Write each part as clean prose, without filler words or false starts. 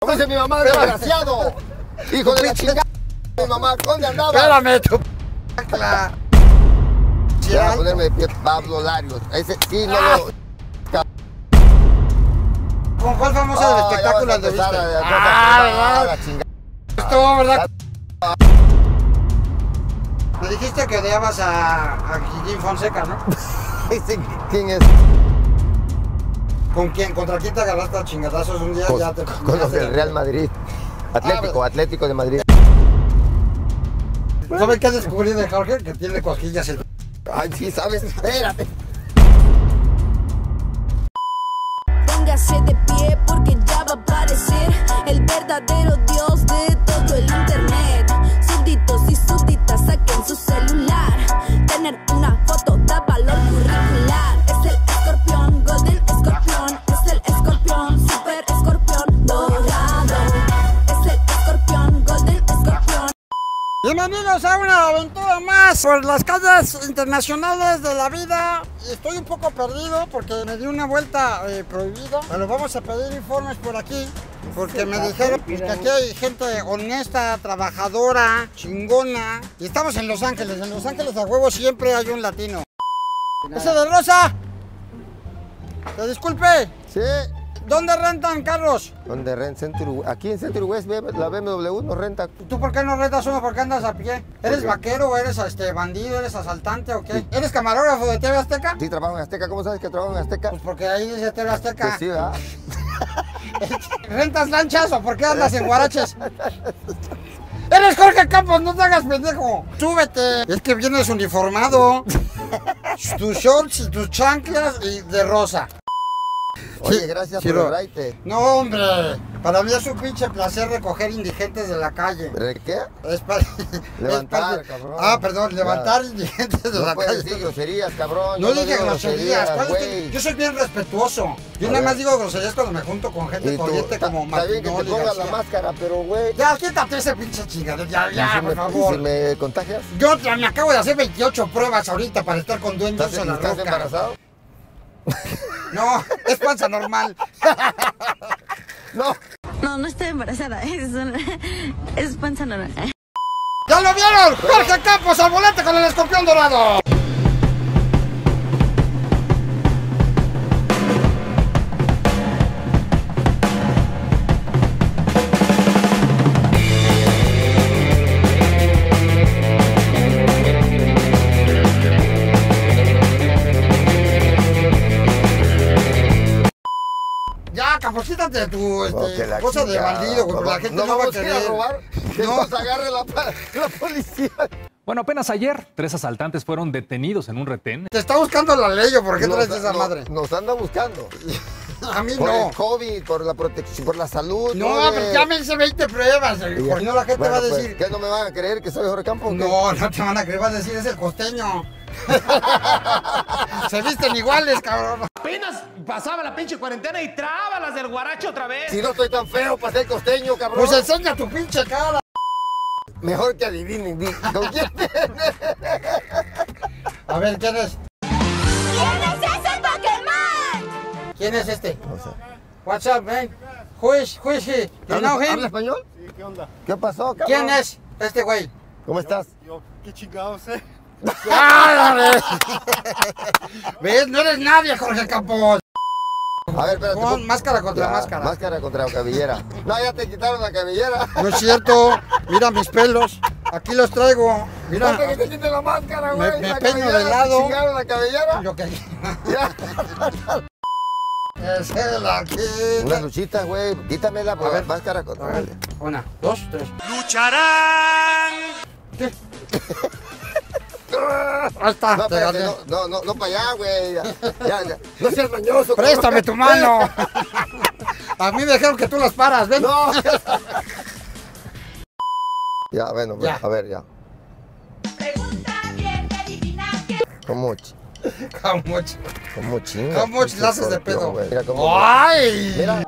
Como dice mi mamá, desgraciado. Hijo de la chingada. Mi mamá, ¿dónde andaba? Espérame, tu Voy a ponerme Pablo Larios. Ese sí no lo... ¿Con cuál famosa del espectáculo anduviste? La chingada. Esto, ¿verdad? Me dijiste que odiabas a Jim Fonseca, ¿no? ¿Quién es? ¿Con quién? ¿Contra quién te agarraste a chingadazos un día? Ya te Con los del Real Madrid. Atlético de Madrid. ¿Sabes qué descubrí de Jorge? Que tiene cosquillas el... Ay, sí, ¿sabes? Espérate. Póngase de pie porque ya va a aparecer el verdadero dios de todo el internet. Súbditos y súbditas saquen su celular. Tener una foto da valor curricular. Es el escorpión, golden escorpión. Es el escorpión, super escorpión dorado. Es el escorpión, golden escorpión. Bienvenidos a una aventura más por las calles internacionales de la vida. Estoy un poco perdido porque me di una vuelta prohibida, pero vamos a pedir informes por aquí porque me dijeron que aquí hay gente honesta, trabajadora, chingona. Y estamos en Los Ángeles. En Los Ángeles a huevo siempre hay un latino. ¡Ese de rosa! ¡Te disculpe! Sí. ¿Dónde rentan carros? ¿Dónde rentan? Aquí en Century West, la BMW nos renta. ¿Tú por qué no rentas uno? ¿Por qué andas a pie? ¿Eres vaquero o eres bandido? ¿Eres asaltante o qué? Sí. ¿Eres camarógrafo de TV Azteca? Sí, trabajo en Azteca. ¿Cómo sabes que trabajo en Azteca? Pues porque ahí dice TV Azteca. Pues sí, ¿verdad? ¿Rentas lanchas o por qué andas en guaraches? ¡Eres Jorge Campos! ¡No te hagas pendejo! ¡Súbete! Es que vienes uniformado. Tus shorts y tus chanclas y de rosa. Oye, Sí, gracias sí, por el lo- raite. No, hombre. Para mí es un pinche placer recoger indigentes de la calle. ¿Qué? Es para... Levantar, cabrón. Ah, perdón, levantar indigentes de No la puedes calle. decir groserías, cabrón. No Yo dije digo groserías. ¿Cuál es que- güey. Yo soy bien respetuoso. Yo A nada más ver. digo groserías cuando me junto con gente Y tú, corriente como está bien que te Matinoli, pongas la García. máscara, pero güey. Ya, quítate ese pinche chingadero. Ya, por ¿Y favor. si me contagias? Yo me acabo de hacer 28 pruebas ahorita para estar con duendes ¿Estás, en la estás roca. embarazado? No, es panza normal. No. No, no estoy embarazada, es panza normal. ¡Ya lo vieron! ¡Jorge Campos al volante con el escorpión dorado! Ya, Campos, quítate de tu Que la cosa de chingada. bandido, güey, porque la gente no va a vamos a ir querer. a robar. Que No. nos agarre la policía. Bueno, apenas ayer, 3 asaltantes fueron detenidos en un retén. Te está buscando la ley, ¿o por qué traes esa no, madre? Nos anda buscando. A mí Por no. el COVID, por la protección, por la salud. No, güey. pero ya me hice 20 pruebas, Y ya. porque no la gente Bueno, va a pues, decir. ¿qué no me van a creer que soy Jorge Campos? No, no te van a creer, vas a decir, es el costeño. Se visten iguales, cabrón. Apenas pasaba la pinche cuarentena y traba las del guaracho otra vez. Si no estoy tan feo para ser costeño, cabrón. Pues enseña tu pinche cara. Mejor que adivinen. ¿Con quién? A ver, ¿quién es? ¿Quién es ese Pokémon? ¿Quién es este? No sé. What's up, man? Who is he? You know him? ¿Habla español? Sí, ¿qué onda? ¿Qué pasó, cabrón? ¿Quién es este güey? ¿Cómo estás? Yo, qué chingados, ¡Ándale! ¿Ves? No eres nadie, Jorge Campos. A ver, espérate. Pon máscara contra Ya, máscara. Máscara contra cabellera. No, ya te quitaron la cabellera. No es cierto. Mira mis pelos. Aquí los traigo. Mira. Falta que te quiten la máscara, güey. Me La peino cabellera, de lado. ¿te chingaron la cabellera? Lo que... Ya. Es el aquí. Una luchita, güey. Quítamela, por A ver. máscara contra. A ver, 1, 2, 3. ¡Lucharán! ¿Qué? Ahí está, No, te espérate, gané. no para allá, güey. Ya. No seas mañoso. cabrón. Préstame tu mano. A mí me dijeron que tú las paras, ven. No. Ya, bueno, pues, Ya. a ver, ya. Pregunta bien, adivina quién. ¿Cómo chinga? ¿Cómo la haces de pedo? Güey. Mira cómo. ¡Ay! Mira.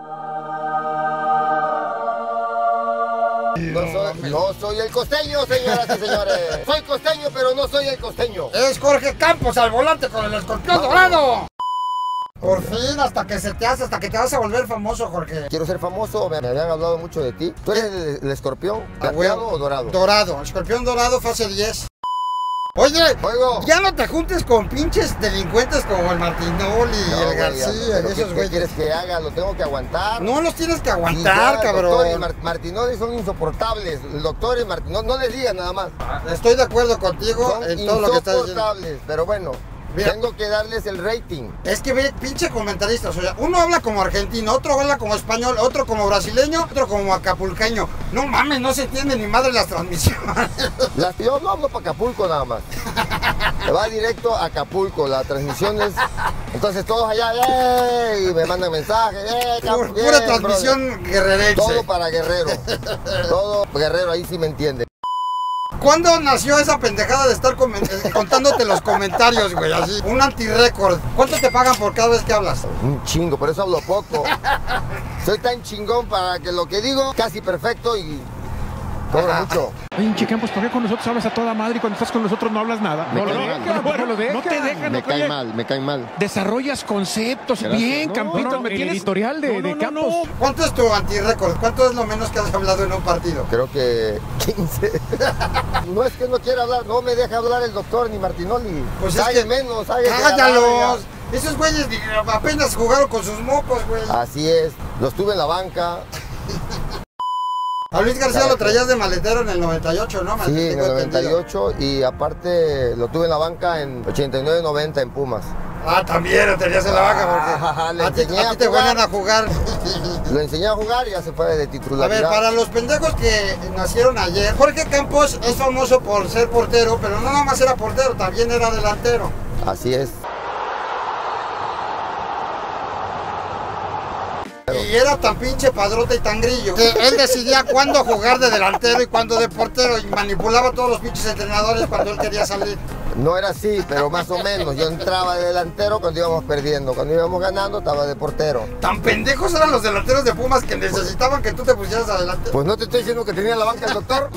No soy el costeño, señoras y señores. Soy costeño, pero no soy el costeño. Es Jorge Campos al volante con el escorpión dorado. Por fin, hasta que te vas a volver famoso, Jorge. Quiero ser famoso, me habían hablado mucho de ti. ¿Tú eres el escorpión? ¿Plateado o dorado? Dorado, escorpión dorado, fase 10. Oye, Oigo. ya no te juntes con pinches delincuentes como el Martinoli y No, el García, güey, esos ¿qué güeyes. quieres que haga? ¿Lo tengo que aguantar? No los tienes que Y aguantar, ya, cabrón. El doctor y Martinoli son insoportables. El doctor y Martinoli, no les digas nada más. Estoy de acuerdo contigo Son en todo lo que estás diciendo. insoportables, pero bueno, Mira. tengo que darles el rating. Es que ve, pinche comentaristas, o sea, uno habla como argentino, otro habla como español, otro como brasileño, otro como acapulqueño. No mames, no se entiende ni madre las transmisiones. Yo no hablo para Acapulco nada más. Se va directo a Acapulco, las transmisiones. Entonces todos allá, ¡ey! Me mandan mensajes, Pura transmisión guerrerense. Todo para Guerrero. Todo Guerrero, ahí sí me entiende. ¿Cuándo nació esa pendejada de estar contándote los comentarios, güey? Así, un anti-récord. ¿Cuánto te pagan por cada vez que hablas? Un chingo, por eso hablo poco. Soy tan chingón para que lo que digo, casi perfecto y cobro mucho. Pinche Campos, ¿por qué con nosotros hablas a toda madre y cuando estás con nosotros no hablas nada? Me No lo cae dejan, mal. bueno, no te dejan. Me no, cae oye, mal, me cae mal. Desarrollas conceptos bien, Campito. ¿Me tienes editorial de Campos? ¿Cuánto es tu anti-récord? ¿Cuánto es lo menos que has hablado en un partido? Creo que 15. No es que no quiera hablar, no me deja hablar el doctor ni Martinoli. Pues es Sague que- menos, sague de la ¡Cállalos! verga. Esos güeyes apenas jugaron con sus mocos, güey. Así es, los tuve en la banca. A Luis García lo traías de maletero en el 98, ¿no? Sí, en Tengo el entendido. 98 y aparte lo tuve en la banca en 89-90 en Pumas. Ah, también lo tenías en la banca Le porque enseñé a a ti te jugar. ponían a jugar. Lo enseñé a jugar y ya se fue de A titularidad. ver, para los pendejos que nacieron ayer, Jorge Campos es famoso por ser portero, pero no nada más era portero, también era delantero. Así es. Y era tan pinche padrote y tan grillo que él decidía cuándo jugar de delantero y cuándo de portero y manipulaba a todos los pinches entrenadores cuando él quería salir. No era así, pero más o menos. Yo entraba de delantero cuando íbamos perdiendo. Cuando íbamos ganando, estaba de portero. Tan pendejos eran los delanteros de Pumas que necesitaban que tú te pusieras adelante. Pues no te estoy diciendo que tenía en la banca el doctor.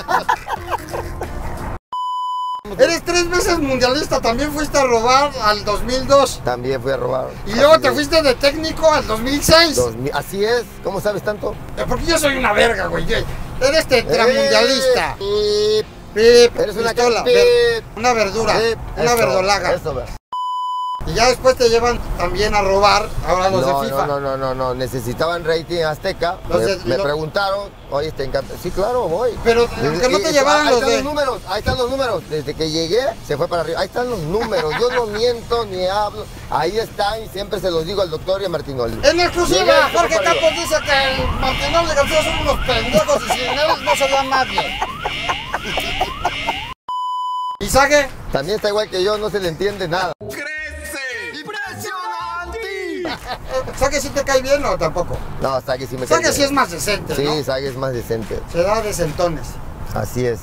Eres 3 veces mundialista, también fuiste a robar al 2002. También fui a robar. Y luego Así te es. fuiste de técnico al 2006. Así es. ¿Cómo sabes tanto? Porque yo soy una verga, güey. Eres tetramundialista. Pip, Pip, eres una pistola, pip, una verdura, pip. una Eso, verdolaga. Eso, ve. Y ya después te llevan también a robar, ahora los de FIFA. No. Necesitaban rating Azteca. Me preguntaron, oye, te encanta. Sí, claro, voy. Pero aunque no te llevaran ahí los están de... los números, ahí están los números. Desde que llegué, se fue para arriba. Ahí están los números. Yo no miento ni hablo. Ahí están y siempre se los digo al doctor y a Martinoli. En exclusiva, Llegué, se fue Jorge para arriba. Campos dice que el Martinoli y García son unos pendejos y sin él no sería nadie. ¿Y Sague? También está igual que yo, no se le entiende nada. ¿Sague sí te cae bien o tampoco? No, Sague sí me cae Sague sí bien. es más decente, Sí, ¿no? Sague es más decente. Se da decentones. Así es.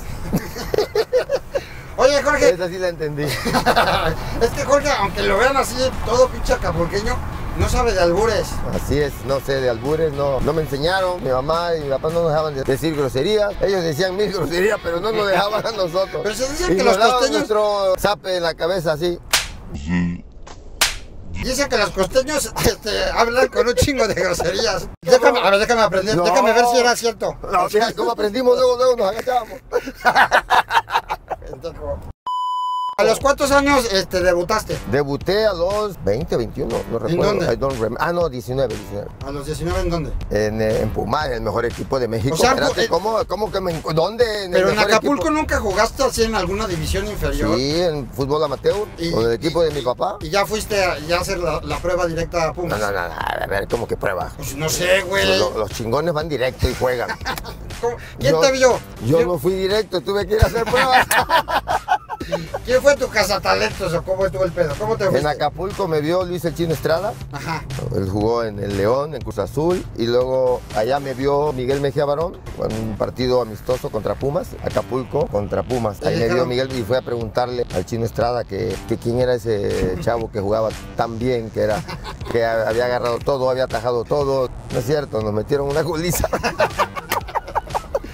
Oye, Jorge, Esa sí la entendí. es que Jorge, aunque lo vean así, todo pinche acapulqueño, no sabe de albures. Así es, no sé, de albures no me enseñaron. Mi mamá y mi papá no nos dejaban de decir groserías. Ellos decían 1000 groserías, pero no nos dejaban a nosotros. Pero se dice Y que nos los daban costeños... nuestro zape en la cabeza así. Dicen que los costeños hablan con un chingo de groserías. Déjame aprender, No. déjame ver si era cierto. No, fíjate cómo aprendimos, luego nos agachábamos. ¿A los cuántos años debutaste? Debuté a los 20, 21, no recuerdo. dónde? I don't remember. No, 19. ¿A los 19 en dónde? En Pumas, en el mejor equipo de México. O sea, Espérate, ¿cómo que ¿dónde? En el Pero en mejor Acapulco equipo. nunca jugaste así en alguna división inferior. Sí, en fútbol amateur, con el equipo de mi papá. Y ya fuiste a hacer la prueba directa a Pumas. No, a ver, ¿cómo que prueba? Pues no sé, güey. Los chingones van directo y juegan. ¿Quién te vio? Yo no fui directo, tuve que ir a hacer pruebas. ¿Quién fue tu cazatalentos o cómo estuvo el pedo? ¿Cómo te fuiste? En Acapulco me vio Luis el Chino Estrada. Ajá. Él jugó en el León, en Cruz Azul. Y luego allá me vio Miguel Mejía Barón en un partido amistoso contra Pumas. Acapulco contra Pumas. Ahí me vio Miguel y fue a preguntarle al Chino Estrada que quién era ese chavo que jugaba tan bien, que había agarrado todo, había atajado todo. No es cierto, nos metieron una goliza.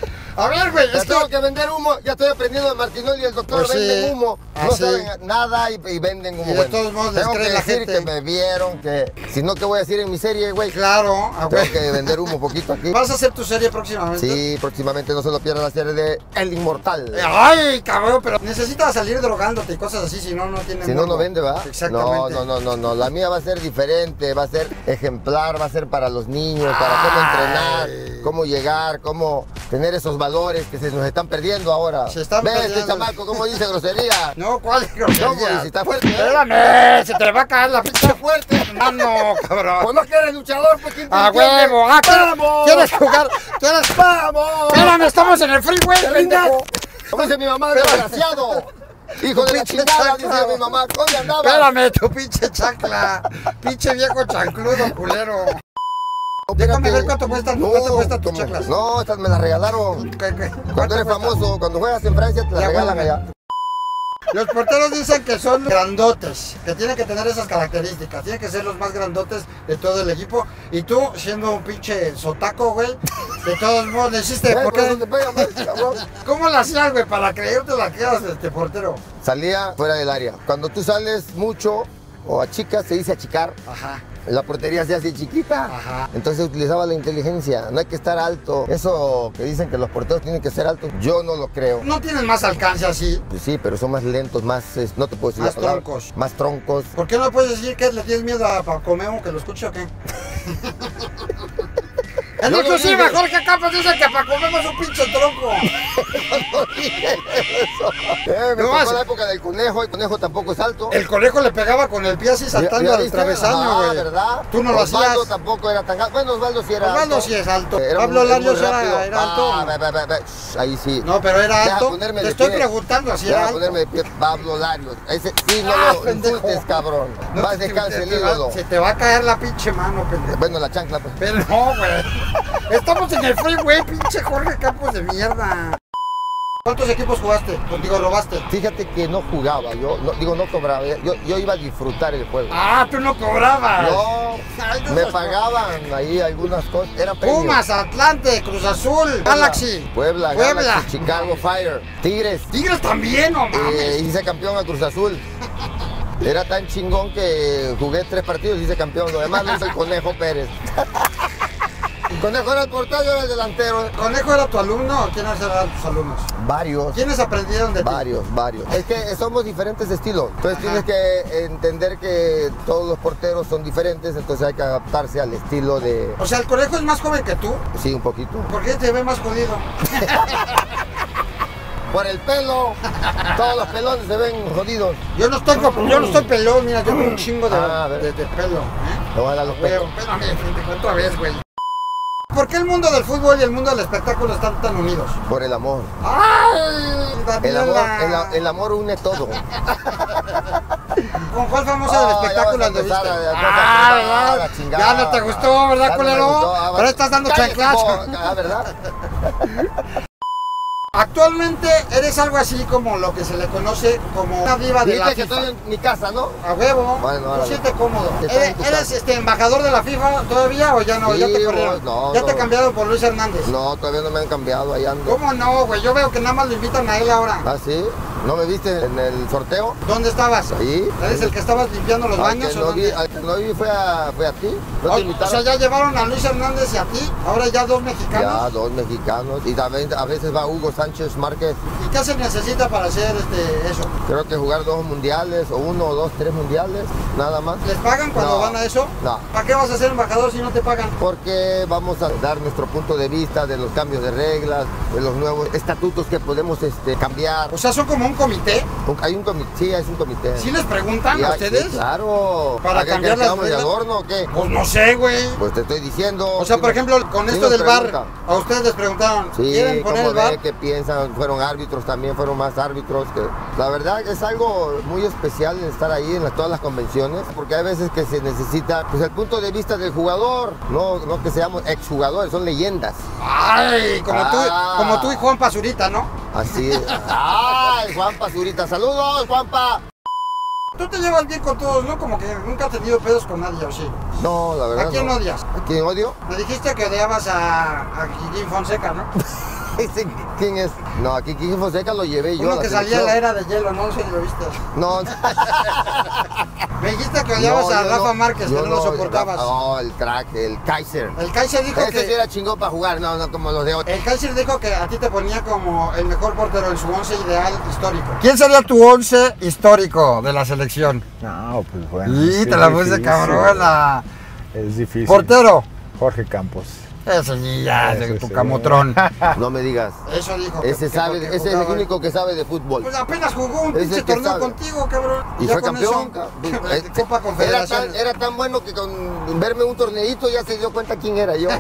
A ver, güey, Pero tengo que vender humo. Ya estoy aprendiendo de Martinoli y el doctor Pues sí. venden humo. No Así. saben nada y venden humo. Y de todos modos les tengo que cree la decir gente. que me vieron, que si no, ¿qué voy a decir en mi serie, güey? Claro, a Tengo ver. que vender humo poquito aquí. ¿Vas a hacer tu serie próximamente? Sí, próximamente no se lo pierdan la serie de El Inmortal. Ay, cabrón, pero necesitas salir drogándote y cosas así, si no, no tiene. Si no, no morbo. vende, ¿va? Exactamente. No. La mía va a ser diferente, va a ser ejemplar, va a ser para los niños, para cómo entrenar, cómo llegar, cómo tener esos valores que se nos están perdiendo ahora. Se están Ve perdiendo. este chamaco, cómo dice grosería. No, ¿cuál No, grosería? pues, si está fuerte. ¿eh? Espérame, se te va a caer la pinche Está fuerte. mano, cabrón. Pues no que eres luchador, pues ¿quién te ¡A entiende? huevo! ¡Ah, ¡Vamos! ¿Quieres jugar? ¿Quieres? ¡Vamos! Espérame, estamos en el freeway, ¡Qué pendejo. pendejo! ¿Cómo dice mi mamá, desgraciado? Hijo de la Pinche chingada, chancla. dice mi mamá. ¿Dónde andabas? Espérame, tu pinche chancla. Pinche viejo chancludo, culero. Déjame ver cuánto cuestan tus ¿cómo? chanclas. No, estas me las regalaron. ¿Qué? Cuando eres famoso, cuando juegas en Francia, te las Ya, regalan bueno. allá. Los porteros dicen que son grandotes, que tienen que tener esas características, tienen que ser los más grandotes de todo el equipo. Y tú, siendo un pinche sotaco, güey, de todos modos le hiciste. ¿Por Por eso qué? te pega más, cabrón. ¿Cómo la hacías, güey, para creerte la que eras portero? Salía fuera del área. Cuando tú sales mucho o achicas, se dice achicar. Ajá. La portería se hace chiquita. Ajá. Entonces utilizaba la inteligencia. No hay que estar alto. Eso que dicen que los porteros tienen que ser altos, yo no lo creo. No tienen más alcance así. Pues sí, pero son más lentos, más, no te puedo decir Más la palabra. troncos. Más troncos. ¿Por qué no puedes decir que le tienes miedo a Paco Memo, que lo escuche o qué? En Yo no exclusiva, dije. Jorge Campos dice que Paco Memo es un pinche tronco. Me No, tocó hace- la época del conejo. El conejo tampoco es alto. El conejo le pegaba con el pie así saltando ¿Ya al viste? travesaño, güey. ¿Verdad? Tú no lo Osvaldo hacías. tampoco era tan alto. Bueno, Osvaldo sí era Osvaldo alto. sí es alto. Era Pablo muy Larios rápido. era alto. Ve. Shh, ahí sí. No, pero era Deja alto. ponerme Te de estoy pie. preguntando si Deja era alto. ponerme de pie. Pablo Larios. Ese sí, no Ah, lo pendejo. insultes, cabrón. No, Vas de cáncer el ídolo. se te va a caer la pinche mano, pendejo. Bueno, la chancla, pues. Pero no, güey. Estamos en el freeway, pinche Jorge Campos de mierda. ¿Cuántos equipos jugaste? Contigo robaste. Fíjate que no jugaba, no cobraba, yo iba a disfrutar el juego. Ah, tú no cobrabas. No, Ay, no me seas- pagaban ahí algunas cosas, era premio. Pumas, Atlante, Cruz Azul, Galaxy. Puebla, Puebla. Galaxy, Chicago Fire, Tigres. Tigres también, no mames. Hice campeón a Cruz Azul. Era tan chingón que jugué 3 partidos y hice campeón. Lo demás lo hizo el Conejo Pérez. El Conejo era el portero, yo era el delantero. ¿Conejo era tu alumno o quiénes eran tus alumnos? Varios. ¿Quiénes aprendieron de ti? Varios. Es que somos diferentes estilos. Entonces tienes que entender que todos los porteros son diferentes, entonces hay que adaptarse al estilo de... O sea, el Conejo es más joven que tú. Sí, un poquito. ¿Por qué te ve más jodido? Por el pelo, todos los pelones se ven jodidos. Yo no estoy pelón, mira, yo tengo un chingo de, Ah, a ver. de pelo. ¿eh? Le voy a dar los Pero, pelos. espérame, frente, otra vez, güey. ¿Por qué el mundo del fútbol y el mundo del espectáculo están tan unidos? Por el amor. ¡Ay! El amor, Daniela! el amor une todo. ¿Con cuál famosa del Ah, espectáculo ya vas a anduviste? empezar Ah, la ¿verdad? chingada. Ya no te gustó, ¿verdad, Ya no me culero? gustó, ah, Ahora estás dando cállate, chanclas. ¿verdad? Actualmente eres algo así como lo que se le conoce como una diva de la Dijiste que FIFA. estoy en mi casa, ¿no? A huevo, Bueno, tú órale. sientes cómodo. Estás en tu ¿Eres casa. embajador de la FIFA todavía o ya no? Sí, ¿Ya te corrieron? no, ¿Ya te no. cambiaron por Luis Hernández? No, todavía no me han cambiado, ahí ando. ¿Cómo no, güey? Yo veo que nada más lo invitan a él ahora. ¿Ah, sí? ¿No me viste en el sorteo? ¿Dónde estabas? Ahí. ¿Eres el que estabas limpiando los baños o dónde? Al que no vi fue a ti. ¿No te O invitaron? sea, ya llevaron a Luis Hernández y a ti, ahora ya dos Ya, mexicanos. 2 mexicanos. Y también a veces va Hugo Sánchez Márquez. ¿Y qué se necesita para hacer eso? Creo que jugar 2 mundiales, o 1 o 2, 3 mundiales, nada más. ¿Les pagan cuando No, van a eso? no. ¿Para qué vas a ser embajador si no te pagan? Porque vamos a dar nuestro punto de vista de los cambios de reglas, de los nuevos estatutos que podemos cambiar. O sea, son como un comité. Hay un comité, sí, es un comité. ¿Sí les preguntan Sí, a sí, ustedes? claro. Para ¿A qué cambiar las quedamos de reglas? adorno o qué? Pues no sé, güey. Pues te estoy diciendo. O sea, Sí por nos- ejemplo, con sí esto nos del bar, preguntan. a ustedes les preguntaron, Sí, ¿quieren poner ¿cómo el bar? ve? ¿Qué piensan? Fueron árbitros también, fueron más árbitros. La verdad es algo muy especial estar ahí en todas las convenciones, porque hay veces que se necesita pues, el punto de vista del jugador, no que seamos exjugadores, son leyendas. Ay, Ah. como tú y Juan Pazurita, ¿no? Así es. ¡Ay, Juan Pazurita! ¡Saludos, Juanpa! Tú te llevas bien con todos, ¿no? Como que nunca has tenido pedos con nadie, ¿o sí? No, la verdad ¿A quién no. odias? ¿A quién odio? Me dijiste que odiabas a Guillín Fonseca, ¿no? ¿Quién es? No, aquí Quique Fonseca lo llevé yo. Uno que salía en la era de hielo, no sé si lo viste. No. Me dijiste que odiabas a Rafa Márquez, que no lo soportabas. No, el crack, el Kaiser. El Kaiser dijo Ese que... sí era chingón para jugar, no como los de hoy. El Kaiser dijo que a ti te ponía como el mejor portero en su 11 ideal histórico. ¿Quién sería tu 11 histórico de la selección? No, pues bueno. Sí, te la puse cabrona. Es difícil. Portero. Jorge Campos. Ese sí, ya, ese tu sí. camotrón. No me digas. Eso dijo. Ese es el único que sabe de fútbol. Pues apenas jugó un Ese pinche que torneo sabe. contigo, cabrón. Y ya fue con campeón. eso, Copa Confederación. Era tan bueno que con verme un torneito ya se dio cuenta quién era yo.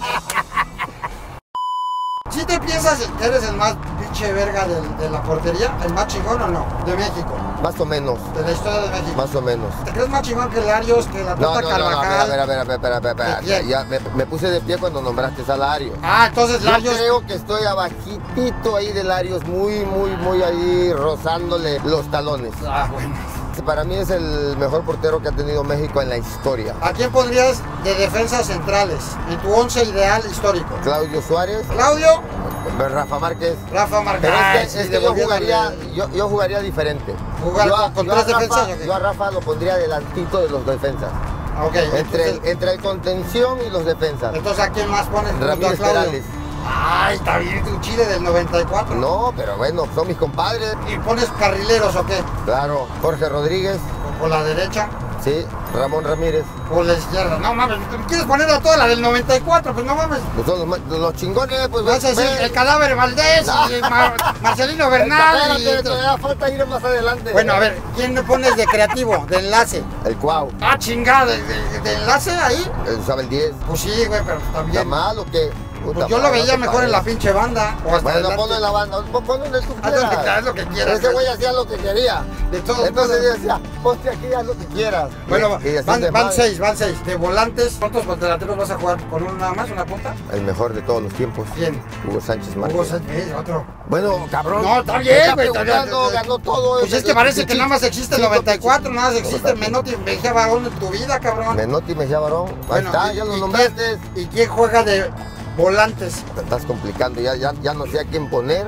¿Sí te piensas que eres el más pinche verga de la portería? ¿El más chingón o no? De México. Más o menos. De la historia de México. Más o menos. ¿Te crees más chingón que Larios, que la No, Tota Carvajal? espera. ¿Quién? Ya me puse de pie cuando nombraste a Larios. Ah, entonces Yo Larios... creo que estoy abajitito ahí de Larios, muy ahí rozándole los talones. Ah, bueno. Para mí es el mejor portero que ha tenido México en la historia. ¿A quién pondrías de defensas centrales en tu 11 ideal histórico? Claudio Suárez, Claudio, Rafa Márquez. Rafa Márquez. Pero Ah, es sí, que yo devolviéndole. jugaría diferente. ¿Jugar con tres defensas o qué? Yo a Rafa lo pondría delantito de los defensas. Ah, ok, Entre el contención y los defensas. entonces, ¿a quién más pones? junto a Ramírez Claudio? Perales. Ay, está bien, tu Chile del 94. No, pero bueno, son mis compadres. ¿Y pones carrileros o qué? Claro, Jorge Rodríguez, ¿O por la derecha? sí, Ramón Ramírez. ¿Por la izquierda? No mames, ¿quieres poner a toda la del 94? Pues no mames. Pues son los chingones, pues. Vas a decir ve. el cadáver Valdés, No. y Marcelino Bernal. Espérate, todavía falta ir más adelante. Bueno, a ver, ¿quién le pones de creativo, de enlace? El Cuau, Ah, chingada, ¿de enlace ahí? usaba el 10. Pues sí, güey, pero ¿Está también. mal o qué? Puta Pues yo lo madre, veía no te mejor en la pares. pinche banda. O hasta Bueno, adelante. ponlo en la banda, ponlo en el que Haz lo que- quieras. haz lo que quieras. Ese güey hacía lo que quería. De todo. Entonces yo decía, ponte aquí, haz lo que quieras. Bueno, Y así van de madre. 6, van 6. De volantes, ¿cuántos delanteros vas a jugar? ¿Con uno nada más, una punta? El mejor de todos los tiempos. ¿Quién? Hugo Sánchez Márquez. Hugo Sánchez, otro. Bueno, cabrón. No, está me bien, está güey. está bien. preguntando, ganó todo. Pues es que parece que nada más existe el Sí, 94, nada más existe Menotti y Mejía Barón en tu vida, cabrón. Menotti Mejía Barón. Ahí Bueno, está, ¿y- ya lo y nombraste. ¿Y quién juega de volantes? Te estás complicando, ya no sé a quién poner.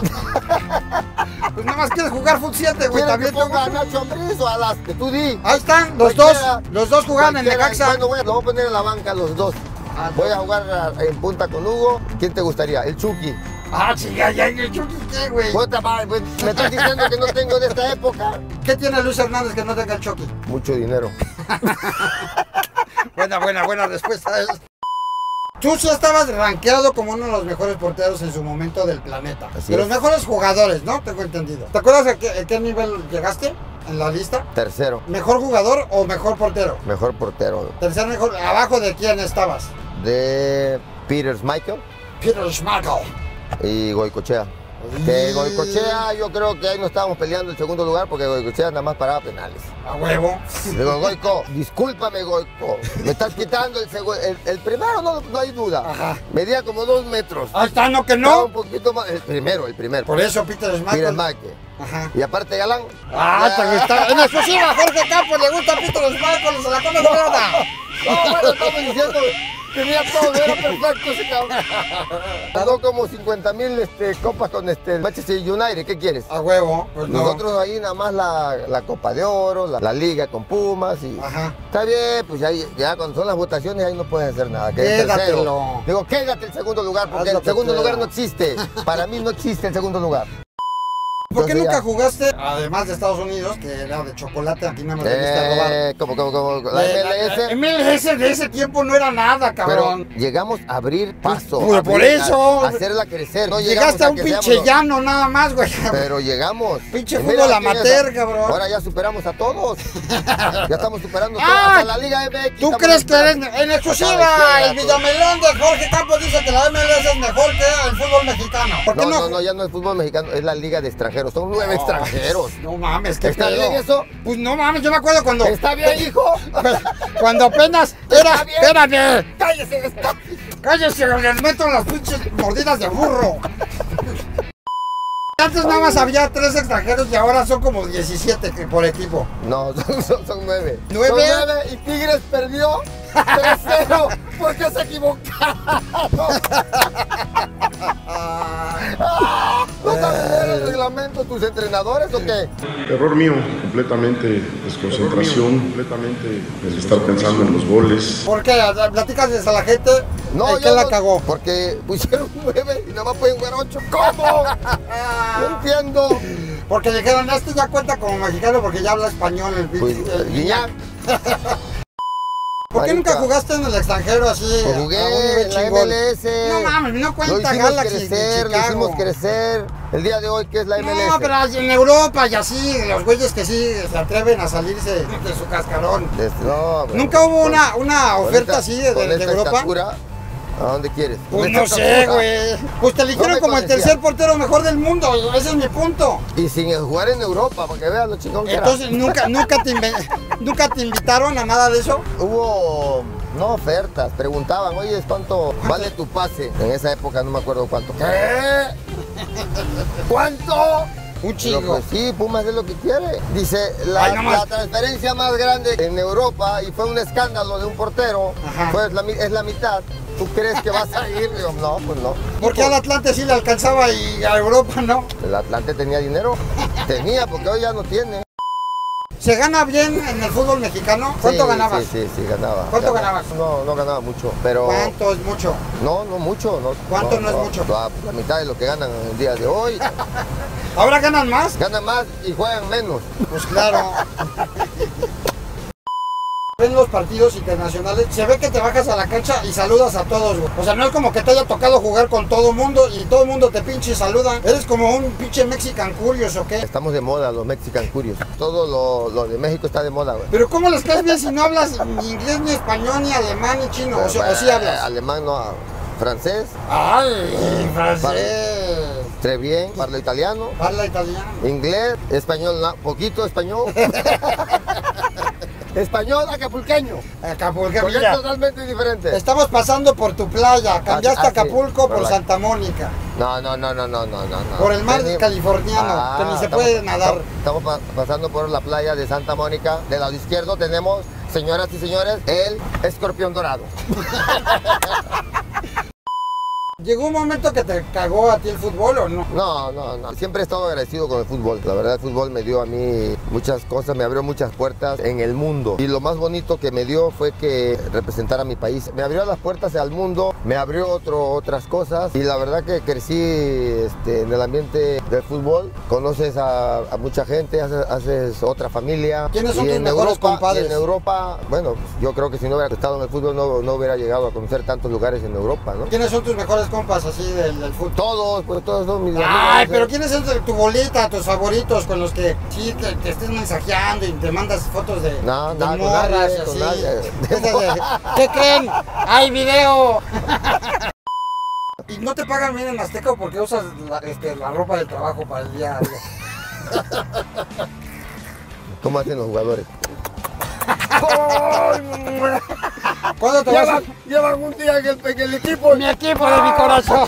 Pues nada más quieres jugar fut 7, güey. ¿Quieres que También ponga a Nacho Ambriz o a las que tú di? Ahí están, los dos. Cualquiera. Los dos jugaban en Cualquiera. Necaxa. Bueno, lo voy a poner en la banca los dos. Ah, Voy a jugar en punta con Hugo. ¿Quién te gustaría? El Chucky. Ah, chica, ya, el Chucky, ¿qué, güey? Puta madre, pues, me estás diciendo que no tengo de esta época. ¿Qué tiene Luis Hernández que no tenga el Chucky? Mucho dinero. Buena respuesta. Tú sí estabas rankeado como uno de los mejores porteros en su momento del planeta. Así de los es. mejores jugadores, ¿no? Tengo entendido. ¿Te acuerdas a qué nivel llegaste en la lista? Tercero, ¿Mejor jugador o mejor portero? mejor portero. Tercer mejor. ¿Abajo de quién estabas? De Peter Schmeichel Peter Schmeichel. y Goicochea. Que Goicochea, yo creo que ahí no estábamos peleando el segundo lugar porque Goicochea nada más paraba penales. A huevo. Digo, Goico, discúlpame, Goico. Me estás quitando el primero, no hay duda. Ajá. Medía como 2 metros. Ahí está, ¿no que Estaba no? un poquito más. El primero. Por eso Peter Peter Schmeichel. Schmeichel. Ajá. Y aparte Galán. Ah, te gusta. En exclusiva, a Jorge Campos le gusta Peter Schmeichel, se la come toda. No, bueno, estamos diciendo, tenía todo, era perfecto ese cabrón. Ganó como 50,000 copas con el Manchester United, ¿qué quieres? A huevo, pues no. Nosotros ahí nada más la Copa de Oro, la Liga con Pumas y... Ajá. Está bien, pues ya cuando son las votaciones ahí no puedes hacer nada. Que es Quédatelo. tercero. Digo, quédate el segundo lugar porque Haz lo el que segundo lugar quieras. no existe. Para mí no existe el segundo lugar. ¿Por qué Entonces nunca jugaste, además de Estados Unidos, que era de chocolate, aquí nada más le viste a robar? Como la MLS. MLS de ese tiempo no era nada, Pero cabrón. llegamos a abrir paso. Pues, por abrir, eso. a hacerla crecer. No Llegaste a un que pinche seamos los- llano nada más, güey. Pero llegamos. Pinche Y mira fútbol quién es. amateur, cabrón. Ahora ya superamos a todos. Ya estamos superando Ah, todos. Hasta la Liga MX. ¿Tú estamos crees que eres superando. en exclusiva? Acaba El de Villamelón de Jorge Campos dice que la MLS es mejor que el fútbol mexicano. ¿Por qué No, ya no es fútbol mexicano, es la Liga de extranjeros. Son 9 extranjeros. No mames, ¿qué ¿Está pedo? bien eso? Pues no mames, yo me acuerdo cuando... ¿Está bien, hijo? Cuando apenas era... ¿Está bien? Espérame. ¡Cállese! está- Cállese, les meto las pinches mordidas de burro. Antes nada más había 3 extranjeros y ahora son como 17 por equipo. No, son 9. ¿Nueve? Son 9 y Tigres perdió 3-0 porque se equivocaron. jugando tus entrenadores o qué? Error mío, completamente desconcentración, completamente el estar pensando en los goles. ¿Por qué? ¿Platicas a la gente? No, ¿Quién la cagó? Porque pusieron 9 y nada más pueden jugar 8. ¿Cómo? No entiendo. Porque dijeron, este ya cuenta como mexicano porque ya habla español el Pues, Guiñac. ¿Por qué nunca jugaste en el extranjero así? Pues jugué en la MLS. No mames, no Lo cuenta hicimos Galaxy crecer, lo hicimos crecer. El día de hoy, ¿qué es la MLS? No, pero en Europa y así, los güeyes que sí se atreven a salirse de su cascarón. No, ¿Nunca hubo una oferta así de esta Europa? estatura, ¿a dónde quieres? Pues ¿Con no esta sé, estatura? güey. Pues te eligieron No me como el conocía. tercer portero mejor del mundo, ese es mi punto. Y sin jugar en Europa, para que veas lo chingón que era. Entonces, ¿nunca te invitaron a nada de eso? Hubo, no ofertas, preguntaban, oye, ¿cuánto vale tu pase? En esa época no me acuerdo cuánto. ¿Qué? ¿Cuánto? Un Pero chingo. pues sí, Pumas es lo que quiere. Dice, la transferencia más grande en Europa, y fue un escándalo de un portero, pues es la mitad. ¿Tú crees que vas a ir? Digo, no, pues no. Porque al Atlante sí le alcanzaba y a Europa no. El Atlante tenía dinero. Tenía, porque hoy ya no tiene. ¿Se gana bien en el fútbol mexicano? ¿Cuánto Sí, ganabas? Sí, ganaba. ¿Cuánto ganabas? No ganaba mucho, pero... ¿Cuánto es mucho? No mucho. ¿Cuánto no es mucho? La mitad de lo que ganan el día de hoy. ¿Ahora ganan más? Ganan más y juegan menos. Pues claro. En los partidos internacionales se ve que te bajas a la cancha y saludas a todos, güey. O sea, no es como que te haya tocado jugar con todo mundo y todo el mundo te pinche saluda. Eres como un pinche Mexican Curious, ¿o qué? Estamos de moda los Mexican Curious. Todo lo de México está de moda, güey. Pero ¿cómo les caes bien si no hablas ni inglés, ni español, ni alemán, ni chino? O sea, ¿o sí hablas? Alemán no, francés. ¡Ay, francés! Très bien, parlo italiano. Habla italiano. Inglés, español, poquito español. Español acapulqueño. Acapulco, Porque mira. es totalmente diferente. Estamos pasando por tu playa. Cambiaste sí, Acapulco por la- Santa Mónica. No. Por el mar Vení- californiano, que ni se puede nadar. Estamos pasando por la playa de Santa Mónica. Del lado izquierdo tenemos, señoras y señores, el escorpión dorado. ¿Llegó un momento que te cagó a ti el fútbol o no? No. Siempre he estado agradecido con el fútbol. La verdad, el fútbol me dio a mí muchas cosas, me abrió muchas puertas en el mundo. Y lo más bonito que me dio fue que representara a mi país. Me abrió las puertas al mundo, me abrió otras cosas. Y la verdad que crecí en el ambiente del fútbol. Conoces a mucha gente, haces otra familia. ¿Quiénes son Y tus en mejores Europa, compadres? y en Europa, bueno, yo creo que si no hubiera estado en el fútbol no hubiera llegado a conocer tantos lugares en Europa, ¿no? ¿Quiénes son tus mejores compas así del fútbol? Todos son mis amigos. Ay, pero ¿quiénes son tu bolita, tus favoritos con los que sí te estés mensajeando y te mandas fotos de No, de con morras nadie, y así? con nadie. Esas de, ¿qué creen? ¡Hay video! ¿Y no te pagan bien en Azteca porque usas la ropa del trabajo para el día a día? ¿Cómo hacen los jugadores? ¿Cuándo te vas a...? Llevan un día en el equipo. Mi equipo de mi corazón.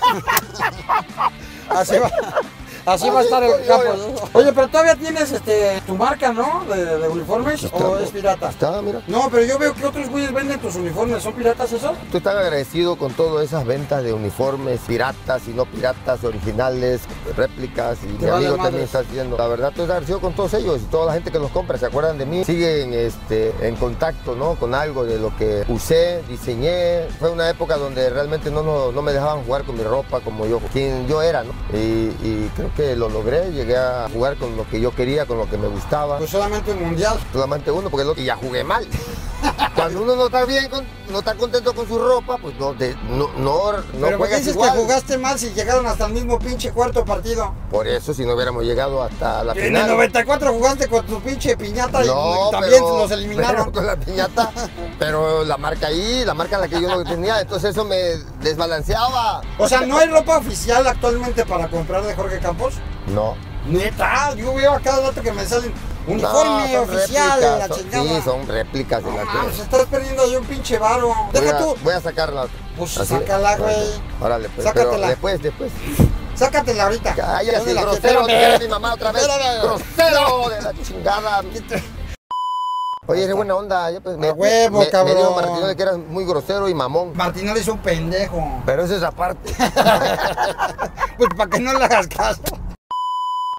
Así va a estar el campo. Oye, pero todavía tienes tu marca, ¿no? De uniformes, ¿o es pirata? Está, mira. No, pero yo veo que otros güeyes venden tus uniformes. ¿Son piratas esos? Estoy tan agradecido con todas esas ventas de uniformes, piratas y no piratas, originales, réplicas, y mi vale amigo madres. también está haciendo. La verdad, estoy agradecido con todos ellos y toda la gente que los compra, se acuerdan de mí, siguen en contacto, ¿no? Con algo de lo que usé, diseñé. Fue una época donde realmente no me dejaban jugar con mi ropa como quien yo era, ¿no? Y creo que lo logré, llegué a jugar con lo que yo quería, con lo que me gustaba. Pues solamente un mundial. Solamente uno, porque el otro ya jugué mal. Cuando uno no está bien, no está contento con su ropa, pues no Pero ¿por qué juegas dices igual. que jugaste mal si llegaron hasta el mismo pinche cuarto partido? Por eso, si no hubiéramos llegado hasta la En el final. 94 jugaste con tu pinche piñata y No, también pero- los eliminaron. pero con la piñata, pero la marca ahí, la marca la que yo no tenía, entonces eso me desbalanceaba. O sea, ¿no hay ropa oficial actualmente para comprar de Jorge Campos? No. Neta, yo veo a cada rato que me salen uniforme son oficial, réplicas, la chingada. Sí, son réplicas de la Ah, que... pues estás perdiendo ahí un pinche varo. Deja tú. Voy a sacarla. Pues Así. sácala, güey. Órale, pues, Sácatela. pero después. Sácatela ahorita. Cállate, ¿Dónde la grosero, quieres? que era mi mamá otra vez. Espérame. Grosero de la chingada. Oye, eres buena onda. Ya, pues, A huevo, cabrón. Me dijo Martinoli que eras muy grosero y mamón. Martinoli es un pendejo. Pero eso es aparte. Pues para que no le hagas caso.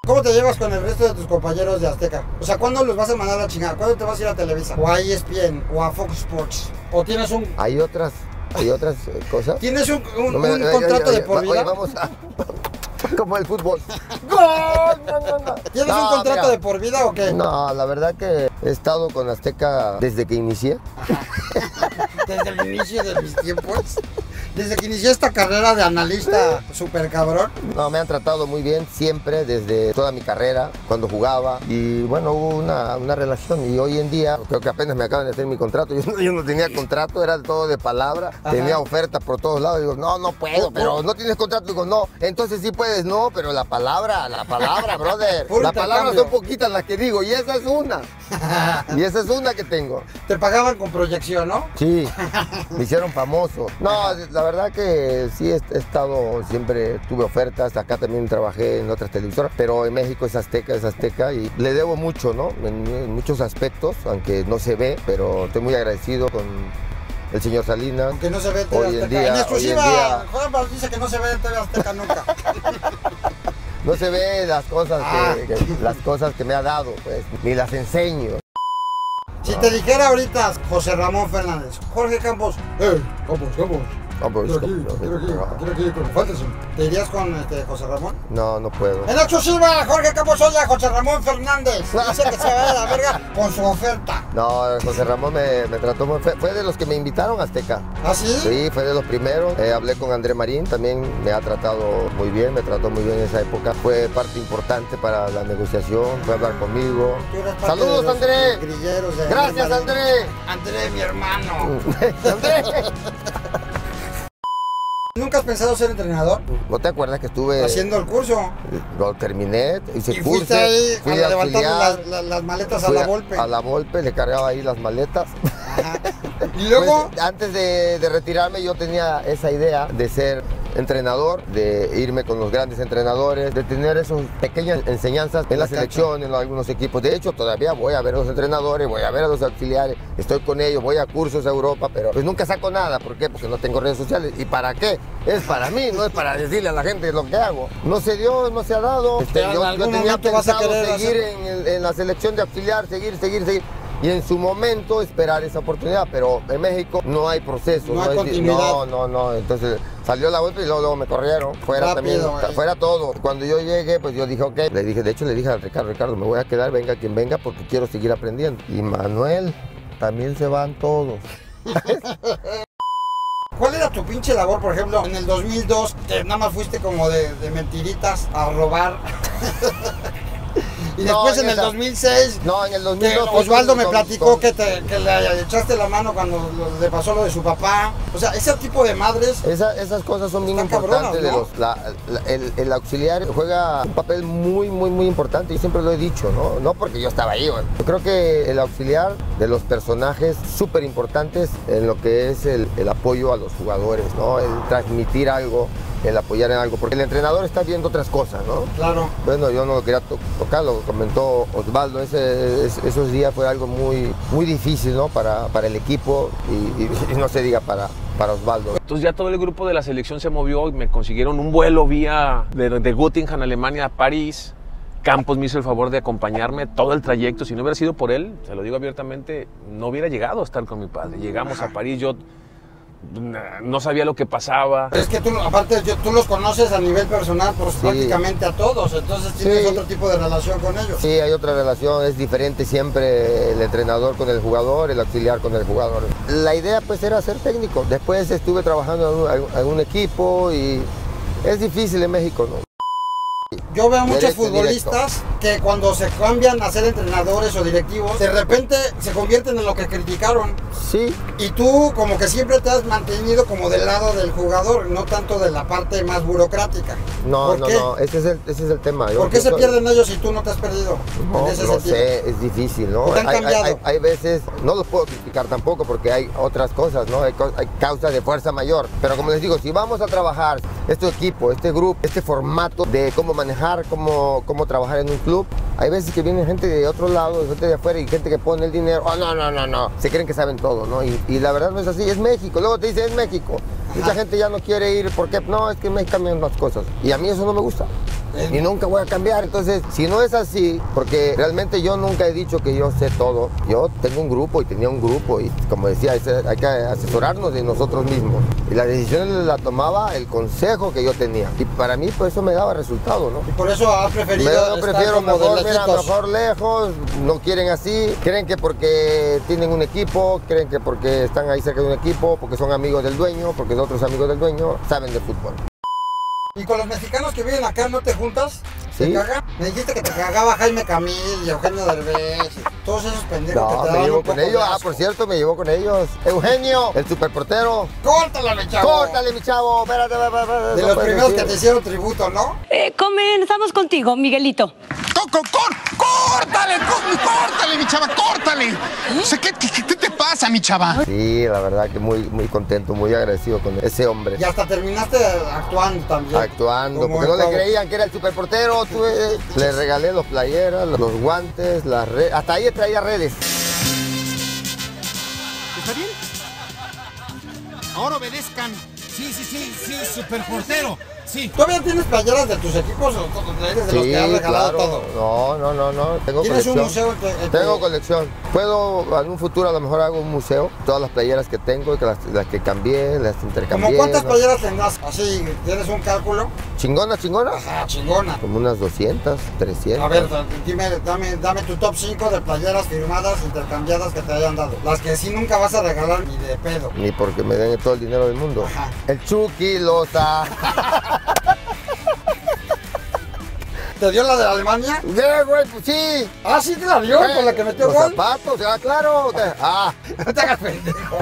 ¿Cómo te llevas con el resto de tus compañeros de Azteca? O sea, ¿cuándo los vas a mandar a la chingada? ¿Cuándo te vas a ir a Televisa? ¿O a ESPN? ¿O a Fox Sports? ¿O tienes un... Hay otras cosas. ¿Tienes un contrato de por vida? Oye, vamos a... Como el fútbol. ¡Gol! No. ¿Tienes un contrato de por vida o qué? No, la verdad que he estado con Azteca desde que inicié. Desde el inicio de mis tiempos. Desde que inicié esta carrera de analista súper cabrón. No, me han tratado muy bien siempre, desde toda mi carrera, cuando jugaba. Y bueno, hubo una relación. Y hoy en día, creo que apenas me acaban de hacer mi contrato. Yo no tenía contrato, era todo de palabra. Ajá. Tenía ofertas por todos lados. Digo, no puedo, pero no tienes contrato. Digo, no, entonces sí puedes, no, pero la palabra, brother. Las palabras son poquitas las que digo, y esa es una. Y esa es una que tengo. Te pagaban con proyección, ¿no? Sí, me hicieron famoso. No, la verdad que sí he estado, siempre tuve ofertas, acá también trabajé en otras televisoras, pero en México es Azteca y le debo mucho, ¿no? En muchos aspectos, aunque no se ve, pero estoy muy agradecido con el señor Salinas. Aunque no se ve en TV Azteca. En exclusiva, Juan dice que no se ve en TV Azteca nunca. No se ve las cosas las cosas que me ha dado, pues, ni las enseño. Si te dijera ahorita José Ramón Fernández, Jorge Campos, Campos. Quiero aquí con Faitelson. ¿Te irías con José Ramón? No puedo. En exclusiva, Jorge Campos oye a José Ramón Fernández. Dice que se va a la verga con su oferta. No, José Ramón me trató muy... Fue de los que me invitaron a Azteca. ¿Ah, sí? Sí, fue de los primeros. Hablé con André Marín, también me ha tratado muy bien, me trató muy bien en esa época. Fue parte importante para la negociación, fue a hablar conmigo. ¡Saludos, André! ¡Gracias, André! André, mi hermano. ¡André! ¿Nunca has pensado ser entrenador? ¿No te acuerdas que estuve haciendo el curso? Lo terminé, hice ¿Y curso. Fuiste ahí fui a levantar las maletas a la Volpe? A la Volpe, le cargaba ahí las maletas. Ajá. Y luego... Pues, antes de retirarme yo tenía esa idea de ser entrenador, de irme con los grandes entrenadores, de tener esas pequeñas enseñanzas en la selección, en algunos equipos. De hecho, todavía voy a ver a los entrenadores, voy a ver a los auxiliares, estoy con ellos, voy a cursos a Europa, pero pues nunca saco nada. ¿Por qué? Porque no tengo redes sociales. ¿Y para qué? Es para mí, no es para decirle a la gente lo que hago. No se dio, no se ha dado. Yo tenía pensado seguir en la selección de auxiliar, seguir. Y en su momento esperar esa oportunidad, pero en México no hay proceso. No hay continuidad. No. Entonces salió la vuelta y luego me corrieron. Fuera rápido, también, fuera todo. Cuando yo llegué, pues yo dije, ok. De hecho le dije a Ricardo, me voy a quedar, venga quien venga, porque quiero seguir aprendiendo. Y Manuel, también se van todos. ¿Cuál era tu pinche labor, por ejemplo, en el 2002, que nada más fuiste como de mentiritas a robar? Y después en el 2006, no, en el 2002 Osvaldo me platicó que le echaste la mano cuando le pasó lo de su papá. O sea, ese tipo de madres... Esas cosas son bien importantes. Cabronas, ¿no? El auxiliar juega un papel muy importante y siempre lo he dicho, ¿no? No porque yo estaba ahí, bueno. Yo creo que el auxiliar de los personajes súper importantes en lo que es el apoyo a los jugadores, ¿no? El transmitir algo, el apoyar en algo, porque el entrenador está viendo otras cosas, ¿no? Claro. Bueno, yo no lo quería tocar, lo comentó Osvaldo, esos días fue algo muy difícil, ¿no? Para el equipo y no se diga para Osvaldo. Entonces ya todo el grupo de la selección se movió y me consiguieron un vuelo vía de Göttingen, Alemania, a París. Campos me hizo el favor de acompañarme todo el trayecto. Si no hubiera sido por él, se lo digo abiertamente, no hubiera llegado a estar con mi padre. Llegamos a París, yo no sabía lo que pasaba. Es que tú, aparte, tú los conoces a nivel personal, pues sí, prácticamente a todos, entonces tienes otro tipo de relación con ellos. Sí, hay otra relación, es diferente siempre el entrenador con el jugador, el auxiliar con el jugador. La idea pues era ser técnico. Después estuve trabajando en un equipo y es difícil en México, ¿no? Yo veo a muchos futbolistas que cuando se cambian a ser entrenadores o directivos, de repente se convierten en lo que criticaron. Sí. Y tú como que siempre te has mantenido como del lado del jugador, no tanto de la parte más burocrática. No, ese es el tema. ¿Por qué se pierden ellos y tú no te has perdido? No sé, es difícil, ¿no? Hay veces, no los puedo criticar tampoco porque hay otras cosas, ¿no? Hay causas de fuerza mayor. Pero como les digo, si vamos a trabajar este equipo, este grupo, este formato de cómo manejar, cómo trabajar en un club, hay veces que viene gente de otro lado, gente de afuera y gente que pone el dinero. Oh, no. Se creen que saben todo, ¿no? Y la verdad no es así, es México. Luego te dicen, es México. Mucha gente ya no quiere ir porque no, es que en México cambian las cosas. Y a mí eso no me gusta. y nunca voy a cambiar. Entonces, si no es así, porque realmente yo nunca he dicho que yo sé todo. Yo tengo un grupo y tenía un grupo y como decía, hay que asesorarnos de nosotros mismos. Y las decisiones las tomaba el consejo que yo tenía. Y para mí, pues eso me daba resultado, ¿no? Y por eso ha preferido Yo prefiero mejor, lejitos. mejor lejos, no quieren así, creen que porque tienen un equipo, creen que porque están ahí cerca de un equipo, porque son amigos del dueño, porque son otros amigos del dueño, saben de fútbol. ¿Y con los mexicanos que viven acá no te juntas? Sí. ¿Te cagan? Me dijiste que te cagaba Jaime Camil y Eugenio Derbez, todos esos pendejos que No, te me daban llevo un poco con ellos, de asco. por cierto, me llevo con ellos. Eugenio, el superportero. ¡Córtala, mi chavo! ¡Córtale, mi chavo! Espérate, De los primeros que te hicieron tributo, ¿no? Comenzamos contigo, Miguelito. ¡Córtale, mi chava, córtale! O sea, ¿qué te pasa, mi chava? Sí, la verdad que muy contento, muy agradecido con ese hombre. Y hasta terminaste actuando también. Actuando, Como porque no en le juego. creían que era el superportero. Le regalé los playeras, los guantes, las redes. Hasta ahí traía redes. ¿Está bien? Ahora obedezcan. Sí, superportero. Sí. ¿Todavía tienes playeras de tus equipos o eres de los que has regalado todo? No. Tengo ¿Tienes colección. un museo en tu- Tengo colección. Puedo, en un futuro a lo mejor hago un museo. Todas las playeras que tengo, las que cambié, las intercambié. ¿Cómo cuántas las- playeras tendrás? Así, ¿tienes un cálculo? Chingona. Ajá, chingona. Como unas 200, 300. A ver, dame tu top 5 de playeras firmadas, intercambiadas que te hayan dado. Las que sí nunca vas a regalar ni de pedo. Ni porque me den todo el dinero del mundo. Ajá. El Chucky Loza. ¿Te dio la de Alemania? Güey, pues sí. Ah, sí te la dio, con la que metió Los gol. zapatos, claro. No te hagas pendejo.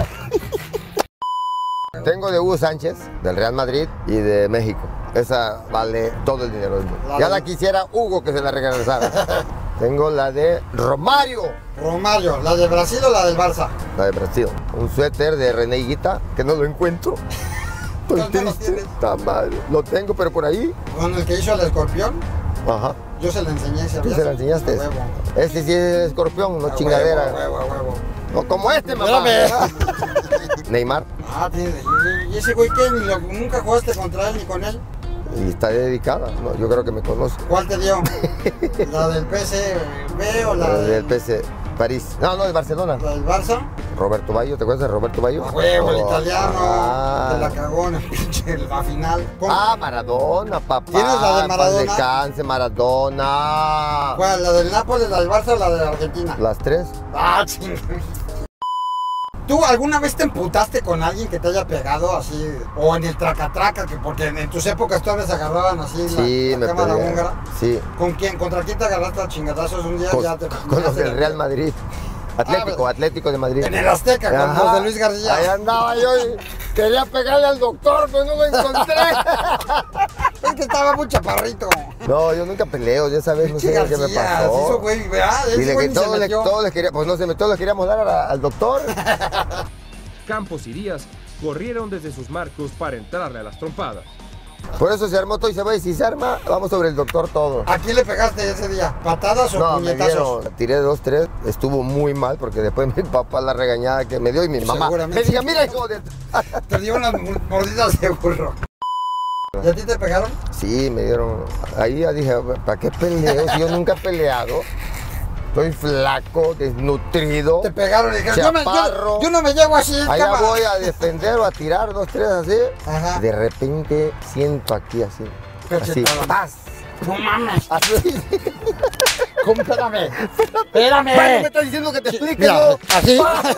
Tengo de Hugo Sánchez, del Real Madrid y de México. Esa vale todo el dinero del mundo. Ya la quisiera Hugo que se la regresara. Tengo la de Romario, Romario, ¿la de Brasil o la del Barça? la de Brasil. Un suéter de René Higuita, que no lo encuentro. Estoy ¿Dónde lo triste, tienes? está mal. Lo tengo, pero por ahí. Con el que hizo el escorpión. Ajá. Yo se la enseñé. ¿Tú se la enseñaste? A huevo. Este sí es escorpión, no A chingadera. huevo, a huevo. No como este, mamá. Espérame. Neymar. Ah, ¿y ese güey qué? ¿Nunca jugaste contra él ni con él? Y está dedicada. No, yo creo que me conoce. ¿Cuál te dio? ¿La del PSV o la Del PC París. No, de Barcelona. ¿La del Barça? Roberto Bayo, ¿te acuerdas de Roberto Bayo? A huevo, el Oh, italiano. ah. Te la cagó en el pinche, la final. ¿Cómo? Ah, Maradona, papá. ¿Tienes la de En paz Maradona? descanse, Maradona. ¿Cuál? ¿La del Nápoles, la del Barça o la de Argentina? Las tres. Ah, ching. ¿Tú alguna vez te emputaste con alguien que te haya pegado así? O en el traca-traca, que porque en tus épocas todavía se agarraban así Sí, la me cámara peleé. húngara. Sí. ¿Con quién? ¿Contra quién te agarraste a chingadazos un día? Ya te Con los del Real Madrid. Atlético de Madrid. En el Azteca, con Ajá. los de Luis García. Ahí andaba yo y quería pegarle al doctor, pero no lo encontré. Es que estaba muy chaparrito. No, yo nunca peleo, ya sabes, no sé Pinche qué me García, pasó. se hizo güey, ¿verdad? Ese Dile güey que ni se todos metió. les quería, pues no sé, todos les queríamos dar al doctor. Campos y Díaz corrieron desde sus marcos para entrarle a las trompadas. Por eso se armó todo y se va, y si se arma, vamos sobre el doctor todo. ¿A quién le pegaste ese día? ¿Patadas o No, me puñetazos? dieron, tiré 2, 3, estuvo muy mal porque después mi papá la regañada que me dio y mi mamá Seguramente. me decía, mira hijo de... Te dio unas mordidas de burro. ¿Y a ti te pegaron? Sí, me dieron, ahí ya dije, ¿para qué peleo? Si yo nunca he peleado, estoy flaco, desnutrido. Te pegaron y dijeron, chaparro. yo no me llevo así. Allá cámara. voy a defender o a tirar 2, 3 así. Ajá. De repente siento aquí así. Así. Cachetada. ¡Paz! No mames. Así. ¿Cómo? Espérame. Espérame. Bueno, me estás diciendo que te explique, Mira, ¿no? así.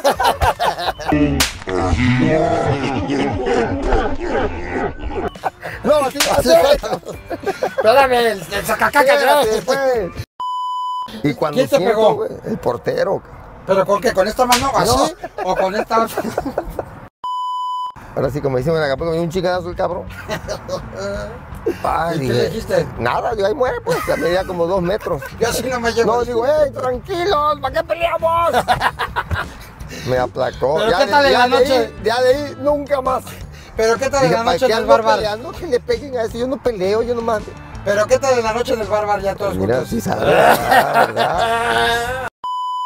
No, así. Así. Espérame, el sacacaca. Espérate, pues. Y cuando ¿Quién te siento, pegó? güey, el portero. ¿Pero con qué? ¿Con esta mano así? ¿O con esta otra? Ahora sí, como decimos en Acapulco, me dio un chingadazo el cabrón. ¿Y qué le dijiste? Nada, digo, ahí muere, pues, ya medía como 2 metros. Yo así no me llevo. No, digo, tranquilos, ¿para qué peleamos? Me aplacó. ¿Pero qué tal en la noche? Ya de ahí, nunca más. ¿Pero qué tal en Dije, la ¿para noche qué del ando barbar? peleando? Que le peguen a eso, yo no peleo, yo nomás. ¿Pero qué tal en la noche del barbar ya todos Mira, juntos? sí sabe, ¿verdad?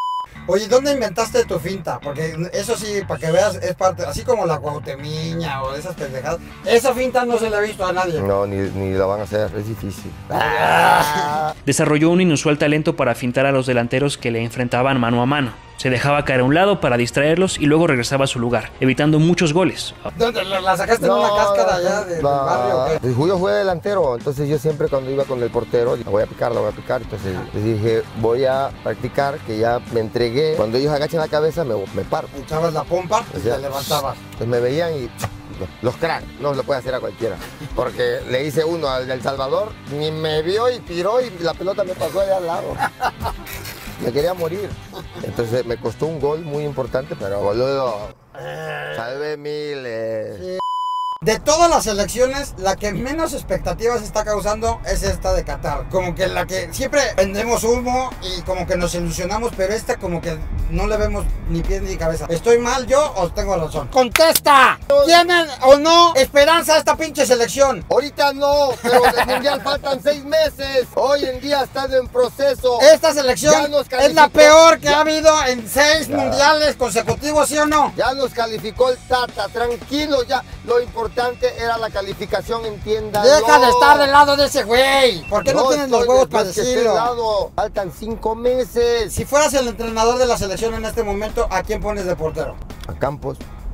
Oye, ¿dónde inventaste tu finta? Porque eso sí, para que veas, es parte, así como la Cuauhtemiña o esas pendejadas. Esa finta no se la he visto a nadie. No, ni la van a hacer, es difícil. Desarrolló un inusual talento para fintar a los delanteros que le enfrentaban mano a mano. Se dejaba caer a un lado para distraerlos y luego regresaba a su lugar, evitando muchos goles. ¿Dónde la sacaste en una cáscara allá del barrio? ¿O qué? Yo jugué delantero, entonces yo siempre cuando iba con el portero, la voy a picar. Entonces les dije, voy a practicar, que ya me entregué. Cuando ellos agachan la cabeza, me paro. Echabas la pompa y te levantabas. Pues me veían y los cracks, no lo puede hacer a cualquiera. Porque le hice uno al del Salvador, ni me vio y tiró y la pelota me pasó allá al lado. Me quería morir. Entonces me costó un gol muy importante, pero boludo, salve miles. De todas las selecciones, la que menos expectativas está causando es esta de Qatar. Como que la que siempre vendemos humo y como que nos ilusionamos, pero esta como que no le vemos ni pie ni cabeza. ¿Estoy mal yo o tengo razón? ¡Contesta! ¿Tienen o no esperanza esta pinche selección? Ahorita no, pero del mundial faltan 6 meses. Hoy en día están en proceso. Esta selección es la peor que ha habido en 6 mundiales consecutivos, ¿sí o no? Ya nos calificó el Tata, tranquilo ya. Lo importante era la calificación, entienda. Deja de estar del lado de ese güey. ¿Por qué no tienes los huevos para decirlo? Faltan 5 meses. Si fueras el entrenador de la selección en este momento, ¿a quién pones de portero? A Campos.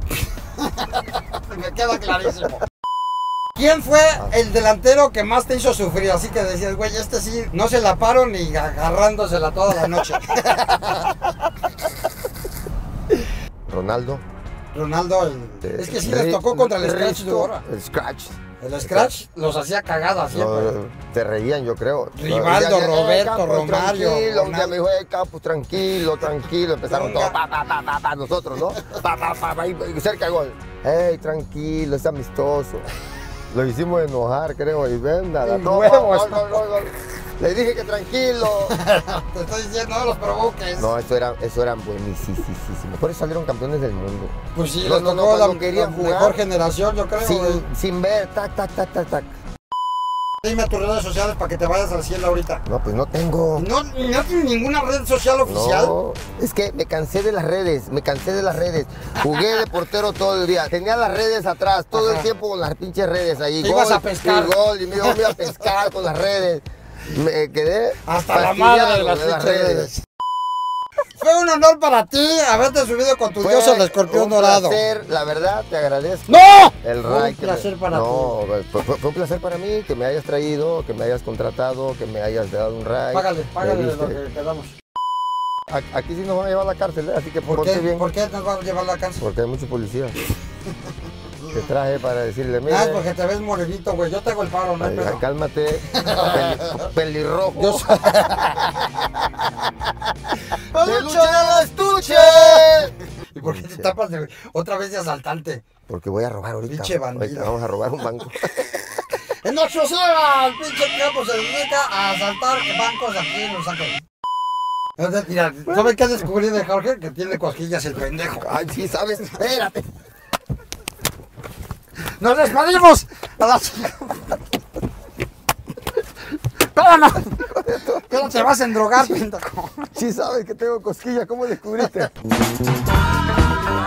Me queda clarísimo. ¿Quién fue el delantero que más te hizo sufrir? Así que decías, güey, este sí, no se la paro ni agarrándosela toda la noche. Ronaldo. Ronaldo, es que sí les tocó contra el Scratch de Oro. El Scratch. El Scratch los hacía cagadas siempre. No, te reían, yo creo. Rivaldo, Roberto, Campos, Romario. Tranquilo, un día me dijo, Campos, tranquilo. Empezaron todos, nosotros, ¿no? Y cerca del gol. Hey, tranquilo, es amistoso. Lo hicimos enojar, creo, y venga, la toma. Le dije que tranquilo. Te estoy diciendo, no los provoques. No, eso eran buenísimos. Por eso salieron campeones del mundo. Pues sí, les tocó la mejor generación, yo creo. Sin ver, tac. Dime tus redes sociales para que te vayas al cielo ahorita. No, pues no tengo. ¿No tienes ninguna red social oficial? No, es que me cansé de las redes. Jugué de portero todo el día. Tenía las redes atrás, todo el tiempo con las pinches redes ahí. Te ibas a pescar. Y me iba a pescar con las redes. Me quedé hasta la madre de las redes. Fue un honor para ti haberte subido con tu dios el escorpión dorado. Fue un placer, la verdad, te agradezco. ¡No! El fue un placer para ti. No, fue un placer para mí que me hayas traído, que me hayas contratado, que me hayas dado un ride. Págale de lo que quedamos. Aquí sí nos van a llevar a la cárcel, así que ¿Por qué? ¿Por qué nos van a llevar a la cárcel? Porque hay muchos policías. Te traje para decirle, mira. Ah, porque te ves morenito, güey. Yo te hago el paro, ¿no? Cálmate, pelirrojo. ¡Peluche del estuche! ¿Y por qué te tapas otra vez de asaltante? Porque voy a robar ahorita. Pinche bandido. Ahorita vamos a robar un banco. En nuestro cielo, el pinche tiempo se dedica a asaltar bancos aquí en Los Ángeles. Mira, ¿sabes qué descubrí de Jorge? Que tiene cosquillas el pendejo. Ay, sí, ¿sabes? Espérate. ¡Nos despedimos! ¡Espérame! ¿Qué no te vas a endrogar, pendejo? Sí sabes que tengo cosquillas, ¿cómo descubriste?